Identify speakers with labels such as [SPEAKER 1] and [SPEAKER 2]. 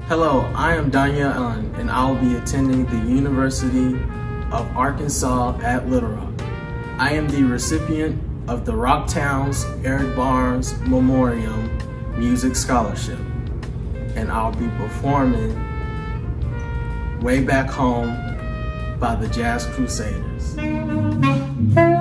[SPEAKER 1] Hello, I am Donyell Allen, and I will be attending the University of Arkansas at Little Rock. I am the recipient of the RockTown's Barnes Memoriam Music Scholarship, and I'll be performing Way Back Home by the Jazz Crusaders.